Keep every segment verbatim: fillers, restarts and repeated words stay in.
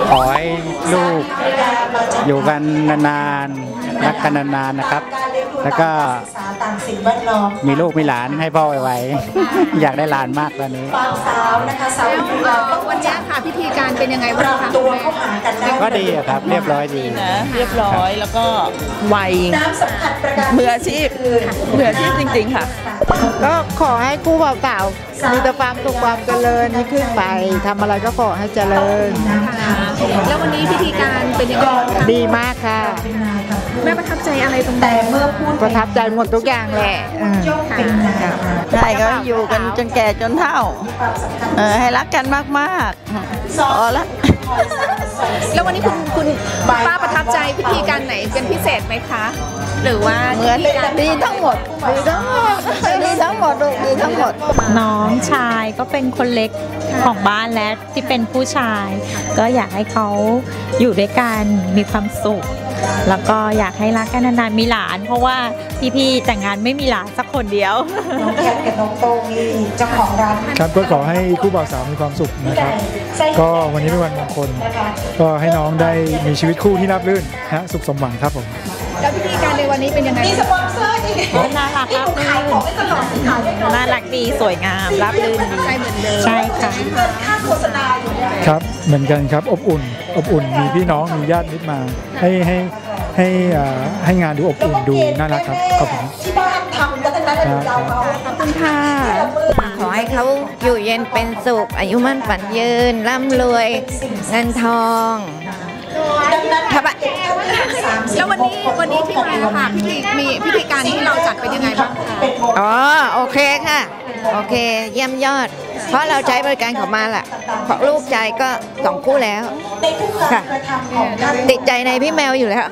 ขอให้ลูกอยู่กันนานๆรักกันนานๆนะครับแล้วก็มีลูกมีหลานให้พ่อไวๆอยากได้หลานมากตอนนี้แล้ววันนี้ค่ะพิธีการเป็นยังไงบ้างคะก็ดีครับเรียบร้อยดีนะเรียบร้อยแล้วก็ไวมืออาชีพมืออาชีพจริงๆค่ะก็ขอให้คู่บ่าวสาวมีแต่ความสุขความเจริญขึ้นไปทำอะไรก็ขอให้เจริญแล้ววันนี้พิธีการเป็นยังไงดีมากค่ะแม่ประทับใจอะไรตรงไหนเมื่อพูดประทับใจหมดทุกอย่างแหละใช่ก็อยู่กันจนแก่จนเฒ่าให้รักกันมากๆอ๋อละแล้ววันนี้คุณคุณป้าประทับใจพิธีการไหนเป็นพิเศษไหมคะหรือว่าเหมือนดีทั้งหมดดีทั้งหมดดีทั้งหมดดีทั้งหมดน้องชายก็เป็นคนเล็กของบ้านและที่เป็นผู้ชายก็อยากให้เขาอยู่ด้วยกันมีความสุขแล้วก็อยากให้รักกันนานๆมีหลานเพราะว่าพี่ๆแต่งงานไม่มีหลานสักคนเดียวน้องแคทกับน้องโต้งนี่เจ้าของร้านครับก็ขอให้คู่บ่าวสาวมีความสุขนะครับก็วันนี้เป็นวันมงคลก็ให้น้องได้มีชีวิตคู่ที่ราบรื่นฮะสุขสมหวังครับผมแล้วพิธีการในวันนี้เป็นยังไงมีสปอนเซอร์อีกน่ารักรับลื่นน่ารักดีสวยงามรับลื่นดีใช่เหมือนเดิมใช่ค่ะค่าโฆษณาอยู่ครับเหมือนกันครับอบอุ่นอบอุ่นมีพี่น้องมีญาติมิตรมาให้ให้ให้ให้งานดูอบอุ่นดูน่ารักครับขอบคุณที่บ้านทำกันตั้งแต่เราขอบคุณค่ะขอให้เขาอยู่เย็นเป็นสุขอายุมั่นฝันยืนร่ำรวยเงินทองครับแล้ววันนี้วันนี้ที่มาค่ะพิธีมีพิธีการที่เราจัดเป็นยังไงบ้างคะอ๋อโอเคค่ะโอเคเยี่ยมยอดเพราะเราใช้บริการของมาล่ะเพราะลูกใจก็สองคู่แล้วค่ะติดใจในพี่แมวอยู่แล้ว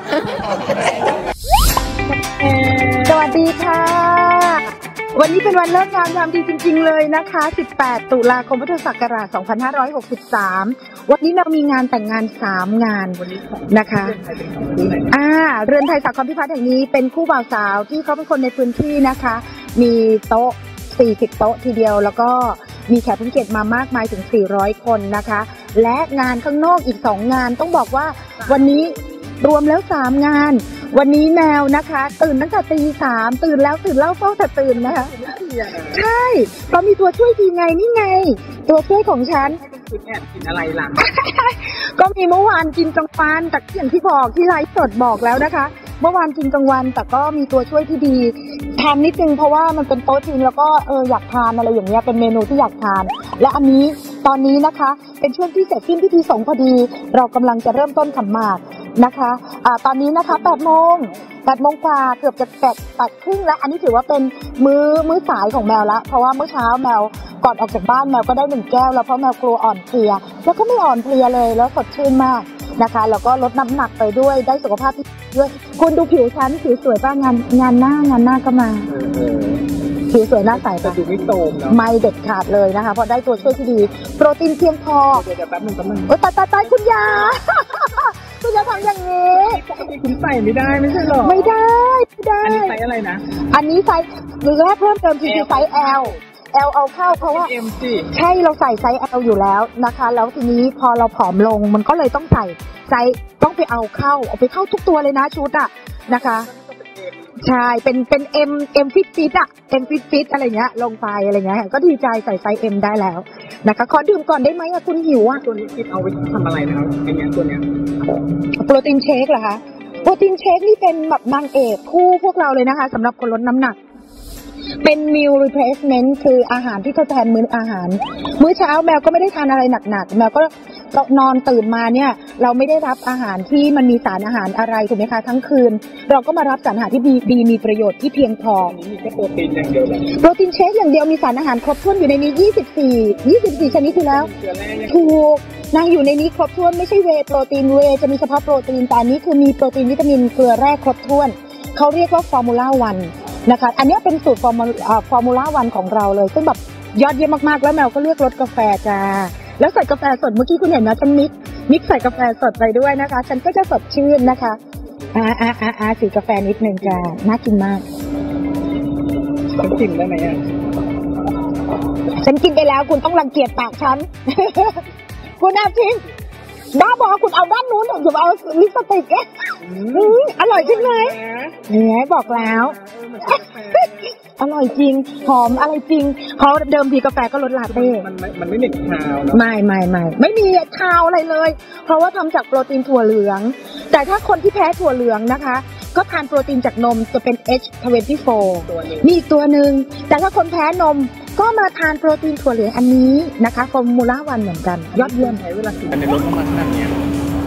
สวัสดีค่ะวันนี้เป็นวันเลิกงามยามดีจริงๆเลยนะคะสิบแปดตุลาคมพุทธศักราชสองพันห้าร้อยหกสิบสามวันนี้เรามีงานแต่งงานสามงานนะคะอ่าเรือนไทยสาครพิพัฒน์แห่งนี้เป็นคู่บ่าวสาวที่เขาเป็นคนในพื้นที่นะคะมีโต๊ะสี่สิบโต๊ะทีเดียวแล้วก็มีแขกผู้เกียรติมามากมายถึงสี่ร้อยคนนะคะและงานข้างนอกอีกสองงานต้องบอกว่าวันนี้รวมแล้วสามงานวันนี้แมวนะคะตื่นตั้งแต่ตีสามตื่นแล้วตื่นเล่าเฝ้าแต่ตื่นนะคะใช่เพราะมีตัวช่วยทีไงนี่ไงตัวช่วยของฉันคุณแอบกินอะไรล่ะก็มีเมื่อวานกินกลางวันแต่อย่างที่บอกที่ไลฟ์สดบอกแล้วนะคะเมื่อวานกินกลางวันแต่ก็มีตัวช่วยที่ดีทานนิดนึงเพราะว่ามันเป็นโต๊ะจีนแล้วก็เอออยากทานอะไรอย่างเงี้ยเป็นเมนูที่อยากทานและอันนี้ตอนนี้นะคะเป็นช่วงที่เสร็จสิ้นพิธีสงฆ์พอดีเรากำลังจะเริ่มต้นขันหมากนะคะอ่าตอนนี้นะคะแปดโมงแปดโมงกว่าเกือบจะแปดแปดครึ่งแล้วอันนี้ถือว่าเป็นมื้อมื้อสายของแมวละเพราะว่าเมื่อเช้าแมวก่อนออกจากบ้านแมวก็ได้หนึ่งแก้วแล้วเพราะแมวกลัวอ่อนเพลียแล้วก็ไม่อ่อนเพลียเลยแล้วสดชื่นมากนะคะแล้วก็ลดน้ำหนักไปด้วยได้สุขภาพที่ด้วยคุณดูผิวฉันผิวสวยป่ะงานงานหน้างานหน้าก็มาผิวสวยหน้าใสป่ะไม่โตมไม่เด็ดขาดเลยนะคะเพราะได้ตัวช่วยที่ดีโปรตีนเพียงพอเดี๋ยวแป๊บนึงแป๊บนึงโอ้ตายตายตายคุณยาคุณยาทำอย่างนี้ปกติคุณใส่ไม่ได้ไม่ใช่หรอไม่ได้ไม่ได้อันนี้ไซส์อะไรนะอันนี้ไซส์หรือแรกเพิ่มเติมคือไซส์ L L เอาเข้าเพราะว่าใช่เราใส่ไซส์ L อยู่แล้วนะคะแล้วทีนี้พอเราผอมลงมันก็เลยต้องใส่ไซส์ต้องไปเอาเข้าเอาไปเข้าทุกตัวเลยนะชุดอะนะคะใช่เป็นเป็น M M fit fit อะ M fit fit อะไรเงี้ยลงไปอะไรเงี้ยก็ดีใจใส่ไซส์ M ได้แล้วนะคะขอดื่มก่อนได้ไหมอะคุณหิวอะตัวนี้คิดเอาไปทำอะไรนะครับไอ้เนี้ยตัวเนี้ยโปรตีนเชคเหรอคะโปรตีนเชคนี่เป็นแบบนางเอกคู่พวกเราเลยนะคะสำหรับคนลดน้ำหนักเป็น meal replacement คืออาหารที่ทดแทนมื้ออาหารมื้อเช้าแมวก็ไม่ได้ทานอะไรหนักๆแมวก็นอนตื่นมาเนี่ยเราไม่ได้รับอาหารที่มันมีสารอาหารอะไรถูกไหมคะทั้งคืนเราก็มารับสารอาหารที่ดีดีมีประโยชน์ที่เพียงพอมีแค่โปรตีนอย่างเดียวเลยโปรตีนเชคอย่างเดียวมีสารอาหารครบถ้วนอยู่ในนี้ยี่สิบสี่ ยี่สิบสี่ชนิดอยู่แล้วถูกนางอยู่ในนี้ครบถ้วนไม่ใช่เวย์โปรตีนเวย์จะมีเฉพาะโปรตีนแต่นี้คือมีโปรตีนวิตามินเกลือแร่ครบถ้วนเขาเรียกว่าฟอร์มูล่าวันนะคะอันนี้เป็นสูตรฟอร์มูฟอร์มูล่าวันของเราเลยซึ่งแบบยอดเยี่ยมมากๆแล้วแมวก็เลือกรสกาแฟจ้าแล้วใส่กาแฟสดเมื่อกี้คุณเห็นนะฉันมิกมิกใส่กาแฟสดไปด้วยนะคะฉันก็จะสดชื่นนะคะอ่าอ่าอ่าอ่าสีกาแฟนิดนึงจ้าน่ากินมากฉันกินได้ไหมอ่ะฉันกินไปแล้วคุณต้องรังเกียจปากฉันคุณน่าจริงบ้าบอกคุณคุณเอาด้านนู้นผมจะเอาลิปสติกอะอร่อยใช่ไหมเนี่ยบอกแล้วอร่อยจริงหอมอะไรจริงเขาเดิมทีกาแฟก็รสลาเต้มันมันไม่เหม็นคาวเนาะไม่ไม่ไม่ไม่มีคาวอะไรเลยเพราะว่าทำจากโปรตีนถั่วเหลืองแต่ถ้าคนที่แพ้ถั่วเหลืองนะคะก็ทานโปรตีนจากนมจะเป็น เอช ยี่สิบสี่ มีอีกตัวหนึ่งแต่ถ้าคนแพ้นมก็มาทานโปรตีนถั่วเหลืองอันนี้นะคะฟอร์มูล่าวันเหมือนกันยอดเยี่ยมใช้เวลากินในรถประมาณขนาดนี้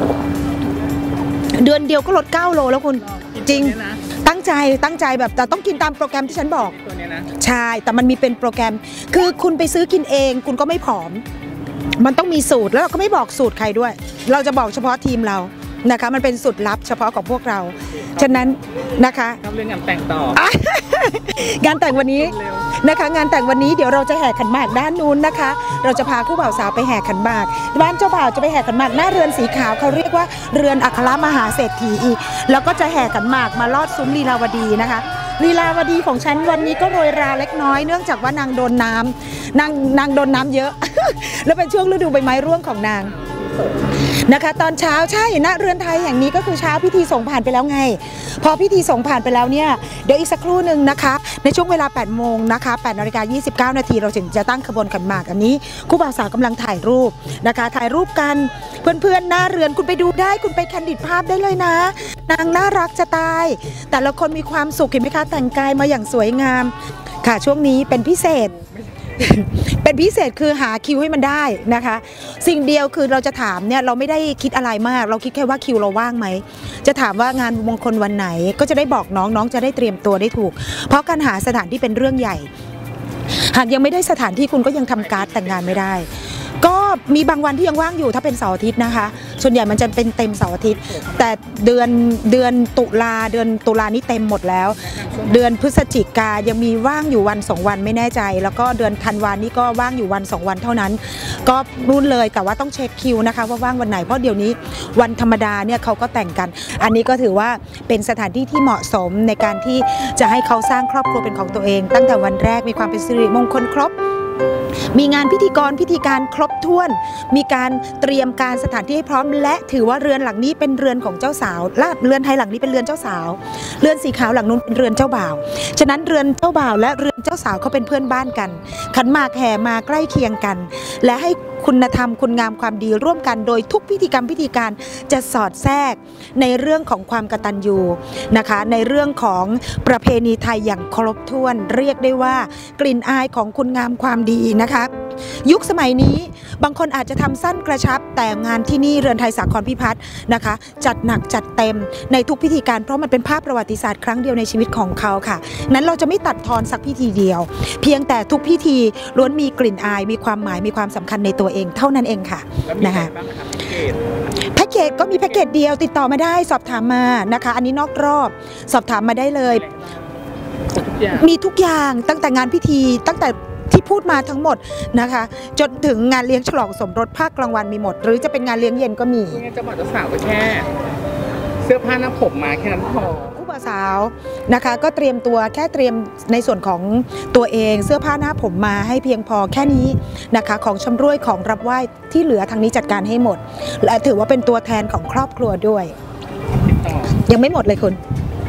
เดือนเดียวก็ลดเก้าโลแล้วคุณจริงตั้งใจตั้งใจแบบแต่ต้องกินตามโปรแกรมที่ฉันบอกตัวนี้นะใช่แต่มันมีเป็นโปรแกรมคือคุณไปซื้อกินเองคุณก็ไม่ผอมมันต้องมีสูตรแล้วเราก็ไม่บอกสูตรใครด้วยเราจะบอกเฉพาะทีมเรานะคะมันเป็นสูตรลับเฉพาะของพวกเราฉะนั้นนะคะทำเรื่องงานแต่งต่องานแต่งวันนี้นะคะงานแต่งวันนี้เดี๋ยวเราจะแห่ขันหมากด้านนู้นนะคะเราจะพาคู่บ่าวสาวไปแห่ขันหมากบ้านเจ้าบ่าวจะไปแห่ขันหมากหน้าเรือนสีขาวเขาเรียกว่าเรือนอัครมหาเศรษฐีอีกแล้วก็จะแห่ขันหมากมาลอดซุ้มลีลาวดีนะคะลีลาวดีของฉันวันนี้ก็โรยราเล็กน้อยเนื่องจากว่านางโดนน้ำนางนางโดนน้ำเยอะ แล้วเป็นช่วงฤดูใบไม้ร่วงของนางนะคะตอนเช้าใช่ณเรือนไทยแห่งนี้ก็คือเช้าพิธีส่งผ่านไปแล้วไงพอพิธีส่งผ่านไปแล้วเนี่ยเดี๋ยวอีกสักครู่หนึ่งนะคะในช่วงเวลาแปดโมงนะคะแปดนาฬิกายี่สิบเก้านาทีเราถึงจะตั้งขบวนขันหมากอันนี้คู่บ่าวสาวกำลังถ่ายรูปนะคะถ่ายรูปกันเพื่อนๆหน้าเรือนคุณไปดูได้คุณไปแคนดิดภาพได้เลยนะนางน่ารักจะตายแต่ละคนมีความสุขเห็นไหมคะแต่งกายมาอย่างสวยงามค่ะช่วงนี้เป็นพิเศษเป็นพิเศษคือหาคิวให้มันได้นะคะสิ่งเดียวคือเราจะถามเนี่ยเราไม่ได้คิดอะไรมากเราคิดแค่ว่าคิวเราว่างไหมจะถามว่างานมงคลวันไหนก็จะได้บอกน้องน้องจะได้เตรียมตัวได้ถูกเพราะการหาสถานที่เป็นเรื่องใหญ่หากยังไม่ได้สถานที่คุณก็ยังทำการ์ดแต่งงานไม่ได้ก็มีบางวันที่ยังว่างอยู่ถ้าเป็นเสาร์อาทิตย์นะคะส่วนใหญ่มันจะเป็นเต็มเสาร์อาทิตย์แต่เดือนเดือนตุลาเดือนตุลานี้เต็มหมดแล้วเดือนพฤศจิกายังมีว่างอยู่วันสองวันไม่แน่ใจแล้วก็เดือนธันวานี้ก็ว่างอยู่วันสองวันเท่านั้นก็รุ่นเลยแต่ว่าต้องเช็คคิวนะคะว่าว่างวันไหนเพราะเดี๋ยวนี้วันธรรมดาเนี่ยเขาก็แต่งกันอันนี้ก็ถือว่าเป็นสถานที่ที่เหมาะสมในการที่จะให้เขาสร้างครอบครัวเป็นของตัวเองตั้งแต่วันแรกมีความเป็นสิริมงคลครบมีงานพิธีกรพิธีการครบถ้วนมีการเตรียมการสถานที่ให้พร้อมและถือว่าเรือนหลังนี้เป็นเรือนของเจ้าสาวและเรือนไทยหลังนี้เป็นเรือนเจ้าสาวเรือนสีขาวหลังนู้นเป็นเรือนเจ้าบ่าวฉะนั้นเรือนเจ้าบ่าวและเรือนเจ้าสาวเขาเป็นเพื่อนบ้านกันขันหมากแห่มาใกล้เคียงกันและให้คุณธรรมคุณงามความดีร่วมกันโดยทุกพิธีกรรมพิธีการจะสอดแทรกในเรื่องของความกตัญญูนะคะในเรื่องของประเพณีไทยอย่างครบถ้วนเรียกได้ว่ากลิ่นอายของคุณงามความดีนะคะยุคสมัยนี้บางคนอาจจะทำสั้นกระชับแต่งานที่นี่เรือนไทยสาครพิพัฒน์นะคะจัดหนักจัดเต็มในทุกพิธีการเพราะมันเป็นภาพประวัติศาสตร์ครั้งเดียวในชีวิตของเขาค่ะนั้นเราจะไม่ตัดทอนสักพิธีเดียวเพียงแต่ทุกพิธีล้วนมีกลิ่นอายมีความหมายมีความสำคัญในตัวเองเท่านั้นเองค่ะนะคะแพ็กเกจก็มีแพ็กเกจเดียวติดต่อมาได้สอบถามมานะคะอันนี้นอกรอบสอบถามมาได้เลยมีทุกอย่างตั้งแต่งานพิธีตั้งแต่ที่พูดมาทั้งหมดนะคะจนถึงงานเลี้ยงฉลองสมรสภาคกลางวันมีหมดหรือจะเป็นงานเลี้ยงเย็นก็มีจะบอกเจ้าสาวก็แค่เสื้อผ้าหน้าผมมาแค่นั้นพอคู่บ่าวสาวนะคะก็เตรียมตัวแค่เตรียมในส่วนของตัวเองเสื้อผ้าหน้าผมมาให้เพียงพอแค่นี้นะคะของชำร่วยของรับไหว้ที่เหลือทางนี้จัดการให้หมดและถือว่าเป็นตัวแทนของครอบครัวด้วยยังไม่หมดเลยคุณ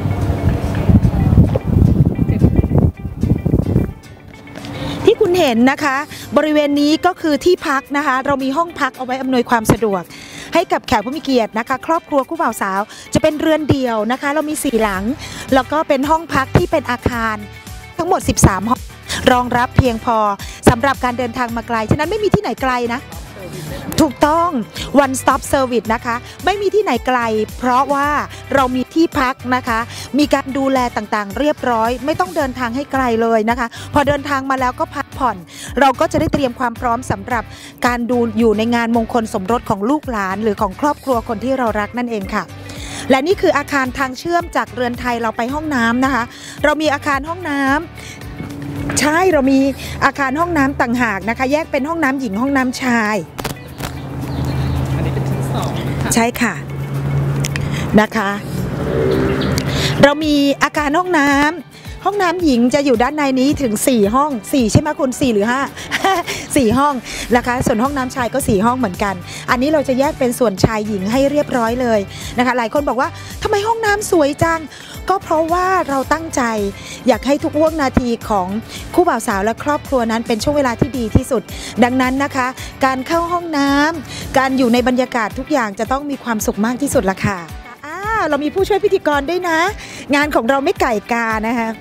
ที่คุณเห็นนะคะบริเวณนี้ก็คือที่พักนะคะเรามีห้องพักเอาไว้อำนวยความสะดวกให้กับแขกผู้มีเกียรตินะคะครอบครัวคู่บ่าวสาวจะเป็นเรือนเดียวนะคะเรามีสี่หลังแล้วก็เป็นห้องพักที่เป็นอาคารทั้งหมดสิบสามห้องรองรับเพียงพอสำหรับการเดินทางมาไกลฉะนั้นไม่มีที่ไหนไกลนะถูกต้อง one stop service นะคะไม่มีที่ไหนไกลเพราะว่าเรามีที่พักนะคะมีการดูแลต่างๆเรียบร้อยไม่ต้องเดินทางให้ไกลเลยนะคะพอเดินทางมาแล้วก็พักผ่อนเราก็จะได้เตรียมความพร้อมสำหรับการดูอยู่ในงานมงคลสมรสของลูกหลานหรือของครอบครัวคนที่เรารักนั่นเองค่ะและนี่คืออาคารทางเชื่อมจากเรือนไทยเราไปห้องน้ำนะคะเรามีอาคารห้องน้ำใช่เรามีอาคารห้องน้ำต่างหากนะคะแยกเป็นห้องน้ำหญิงห้องน้ำชายอันนี้เป็นชั้นสองใช่ค่ะนะคะเรามีอาคารห้องน้ำห้องน้ำหญิงจะอยู่ด้านในนี้ถึงสี่ห้องสี่ใช่ไหมคุณสี่หรือห้า สี่ห้องนะคะส่วนห้องน้ำชายก็สี่ห้องเหมือนกันอันนี้เราจะแยกเป็นส่วนชายหญิงให้เรียบร้อยเลยนะคะหลายคนบอกว่าทำไมห้องน้ำสวยจังก็เพราะว่าเราตั้งใจอยากให้ทุกห่วงนาทีของคู่บ่าวสาวและครอบครัวนั้นเป็นช่วงเวลาที่ดีที่สุดดังนั้นนะคะการเข้าห้องน้ำการอยู่ในบรรยากาศทุกอย่างจะต้องมีความสุขมากที่สุดละค่ะเรามีผู้ช่วยพิธีกรด้วยนะงานของเราไม่ไก่กานะคะ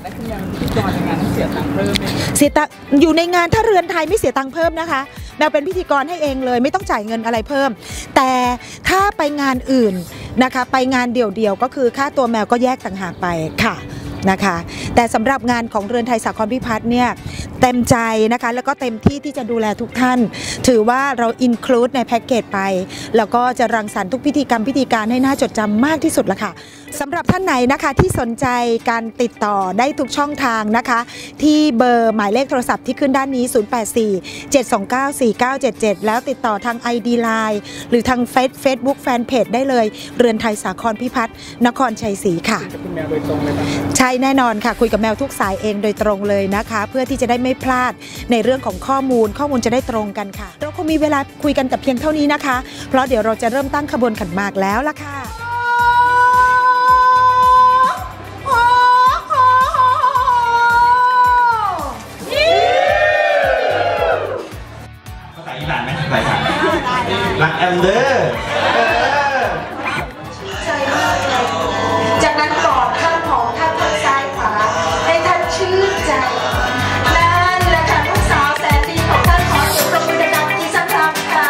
เสียตังอยู่ในงานถ้าเรือนไทยไม่เสียตังค์เพิ่มนะคะแมวเป็นพิธีกรให้เองเลยไม่ต้องจ่ายเงินอะไรเพิ่มแต่ถ้าไปงานอื่นนะคะไปงานเดี่ยวๆก็คือค่าตัวแมวก็แยกต่างหากไปค่ะนะคะแต่สำหรับงานของเรือนไทยสาครพิพัฒน์เนี่ยเต็มใจนะคะแล้วก็เต็มที่ที่จะดูแลทุกท่านถือว่าเราอินคลูดในแพ็กเกจไปแล้วก็จะรังสรรค์ทุกพิธีกรรมพิธีการให้น่าจดจำมากที่สุดละค่ะสำหรับท่านไหนนะคะที่สนใจการติดต่อได้ทุกช่องทางนะคะที่เบอร์หมายเลขโทรศัพท์ที่ขึ้นด้านนี้ ศูนย์ แปด สี่ เจ็ด สอง เก้า สี่ เก้า เจ็ด เจ็ด แล้วติดต่อทาง ไอ ดี ไลน์ หรือทางเฟซเฟซบุ๊กแฟนเพจได้เลยเรือนไทยสาครพิพัฒน์นครชัยศรีค่ะใช่แน่นอนค่ะคุยกับแมวทุกสายเองโดยตรงเลยนะคะเพื่อที่จะได้ไม่พลาดในเรื่องของข้อมูลข้อมูลจะได้ตรงกันค่ะเราคงมีเวลาคุยกันกับเพียงเท่านี้นะคะเพราะเดี๋ยวเราจะเริ่มตั้งขบวนขันหมากแล้วล่ะค่ะรักแอมเดอร์จากนั้นกอดข้างของท่านทางซ้ายขวาให้ท่านชื่นใจนั่นแหละค่ะลูกสาวแสนดีของท่านขอเสียงปรบมือดังๆอีกสักครั้งค่ะ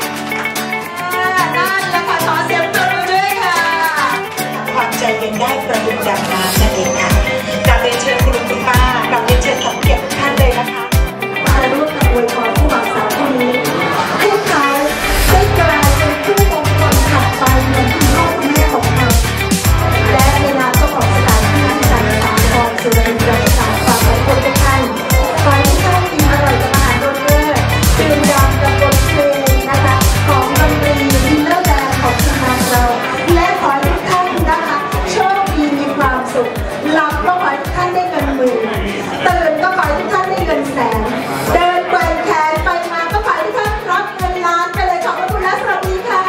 นั่นแหละค่ะขอเสียงปรบมือด้วยค่ะความใจเย็นได้ประดุจดังน้ำนั่นเองค่ะกราบเรียนเชิญคุณลุงคุณป้ากราบเรียนเชิญขอบเกียรติทุกท่านเลยนะคะมาร่วมกับอวยพรผู้บ่าวสาวคู่นี้ให้เขาได้กลายเป็นผู้มงคลถัดไปเหมือนคุณพ่อคุณแม่ของเราและในนามเจ้าของสถานที่การสาครสุรินทร์ประชาฝากไว้คนทุกท่านขอให้ท่านกินอร่อยกับอาหารรสเลิศดื่มด่ำกับบทเพลงนะคะของดนตรีดินเนอร์แบนด์ของทีมงานเราและขอให้ทุกท่านนะคะโชคดีมีความสุขหลับก็ขอให้ทุกท่านได้เงินหมื่นตื่นก็ขอให้ทุกท่านได้เงินแสนเดินแกว่งแขนไปมาก็ขอให้ทุกท่านรับเงินล้านไปเลยขอบคุณและสวัสดีค่ะ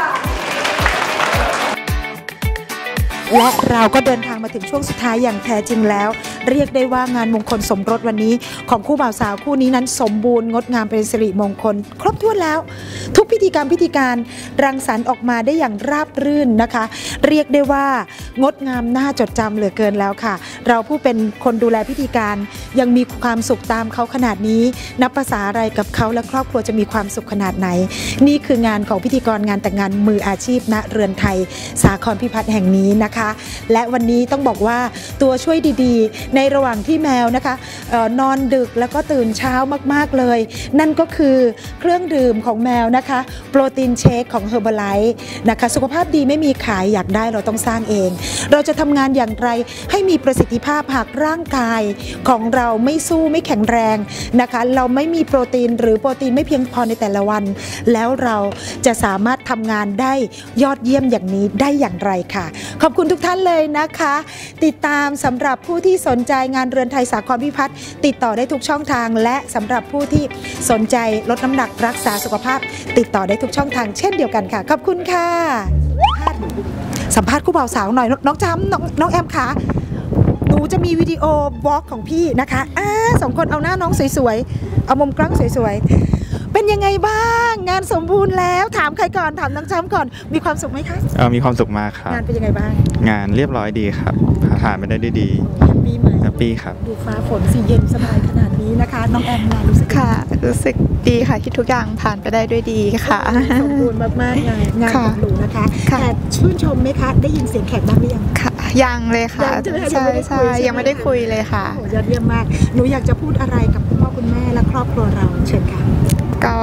และเราก็เดินทางมาถึงช่วงสุดท้ายอย่างแท้จริงแล้วเรียกได้ว่างานมงคลสมรสวันนี้ของคู่บ่าวสาวคู่นี้นั้นสมบูรณ์งดงามเป็นสิริมงคลครบถ้วนแล้วทุกพิธีกรรมพิธีการรังสรรค์ออกมาได้อย่างราบรื่นนะคะเรียกได้ว่างดงามน่าจดจำเหลือเกินแล้วค่ะเราผู้เป็นคนดูแลพิธีการยังมีความสุขตามเขาขนาดนี้นับภาษาอะไรกับเขาและครอบครัวจะมีความสุขขนาดไหนนี่คืองานของพิธีกรงานแต่งงานมืออาชีพณเรือนไทยสาครพิพัฒน์แห่งนี้นะคะและวันนี้ต้องบอกว่าตัวช่วยดีๆในระหว่างที่แมวนะคะเอ่อนอนดึกแล้วก็ตื่นเช้ามากๆเลยนั่นก็คือเครื่องดื่มของแมวนะคะโปรตีนเชคของ Herbalife นะคะสุขภาพดีไม่มีขายอยากได้เราต้องสร้างเองเราจะทำงานอย่างไรให้มีประสิทธิภาพหากร่างกายของเราไม่สู้ไม่แข็งแรงนะคะเราไม่มีโปรตีนหรือโปรตีนไม่เพียงพอในแต่ละวันแล้วเราจะสามารถทำงานได้ยอดเยี่ยมอย่างนี้ได้อย่างไรค่ะขอบคุณทุกท่านเลยนะคะติดตามสำหรับผู้ที่สนใจงานเรือนไทยสาครพิพัฒน์ติดต่อได้ทุกช่องทางและสำหรับผู้ที่สนใจลดน้ำหนักรักษาสุขภาพติดต่อได้ทุกช่องทางเช่นเดียวกันค่ะขอบคุณค่ะสัมภาษณ์คู่บ่าวสาวหน่อยน้องจำน้องน้องแอมค่ะหนูจะมีวิดีโอบล็อกของพี่นะคะอ่าสองคนเอาหน้าน้องสวยๆเอามุมกล้องสวยๆเป็นยังไงบ้างงานสมบูรณ์แล้วถามใครก่อนถามน้องจำก่อนมีความสุขไหมคะเออมีความสุขมากครับงานเป็นยังไงบ้างงานเรียบร้อยดีครับผ่านไปได้ด้วยดีแฮปปี้ไหมแฮปปี้ครับดูฟ้าฝนสีเย็นสบายขนาดนี้นะคะน้องแอมงานรู้สึกค่ะรู้สึกดีค่ะที่ทุกอย่างผ่านไปได้ด้วยดีค่ะสมบูรณ์มากๆเลยงานของหนูนะคะแต่ชื่นชมไหมคะได้ยินเสียงแขกบ้างหรือยังค่ะยังเลยค่ะใช่ใช่ยังไม่ได้คุยเลยค่ะยอดเยี่ยมมากหนูอยากจะพูดอะไรกับคุณพ่อคุณแม่และครอบครัวเราเชิญค่ะก็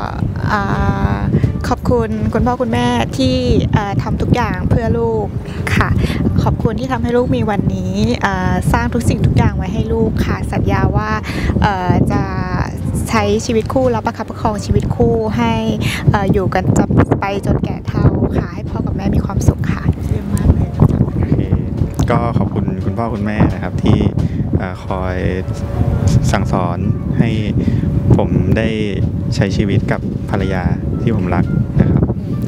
ขอบคุณคุณพ่อคุณแม่ที่ทำทุกอย่างเพื่อลูกค่ะขอบคุณที่ทำให้ลูกมีวันนี้สร้างทุกสิ่งทุกอย่างไว้ให้ลูกค่ะสัญญาว่าจะใช้ชีวิตคู่และประคับประคองชีวิตคู่ให้อยู่กันจะไปจนแก่เฒ่าค่ะให้พ่อกับแม่มีความสุขค่ะเยี่ยมมากเลยก็ขอบคุณคุณพ่อคุณแม่นะครับที่คอยสั่งสอนให้ผมได้ใช้ชีวิตกับภรรยาที่ผมรักนะครับ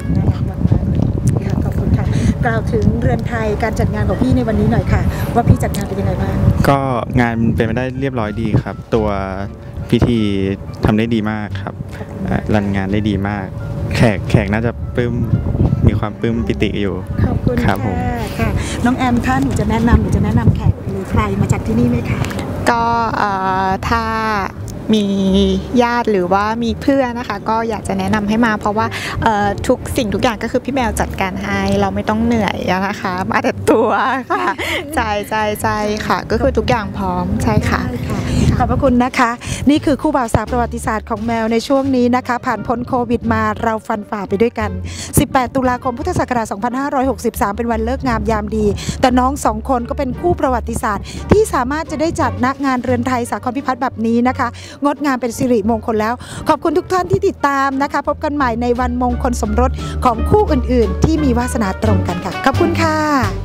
ขอบคุณค่ะกล่าวถึงเรือนไทยการจัดงานของพี่ในวันนี้หน่อยค่ะว่าพี่จัดงานเป็นยังไงบ้างก็งานเป็นไปได้เรียบร้อยดีครับ ตัวพิธีทำได้ดีมากครับรันงานได้ดีมากแขกแขกน่าจะปลื้มมีความปลื้มปิติอยู่ขอบคุณค่ะค่ะน้องแอมถ้าหนูจะแนะนำหนูจะแนะนำแขกหรือใครมาจากที่นี่ไหมคะก็ถ้ามีญาติหรือว่ามีเพื่อนนะคะก็อยากจะแนะนำให้มาเพราะว่าทุกสิ่งทุกอย่างก็คือพี่แมวจัดการให้เราไม่ต้องเหนื่อยนะคะมาแต่ตัวค่ะใจใจใจค่ะก็คือทุกอย่างพร้อมใช่ค่ะขอบพระคุณนะคะนี่คือคู่บ่าวสาวประวัติศาสตร์ของแมวในช่วงนี้นะคะผ่านพ้นโควิดมาเราฟันฝ่าไปด้วยกันสิบแปดตุลาคมพุทธศักราชสองพันห้าร้อยหกสิบสามเป็นวันเลิกงามยามดีแต่น้องสองคนก็เป็นคู่ประวัติศาสตร์ที่สามารถจะได้จัดณงานเรือนไทยสาครพิพัฒน์แบบนี้นะคะงดงามเป็นสิริมงคลแล้วขอบคุณทุกท่านที่ติดตามนะคะพบกันใหม่ในวันมงคลสมรสของคู่อื่นๆที่มีวาสนาตรงกันค่ะขอบคุณค่ะ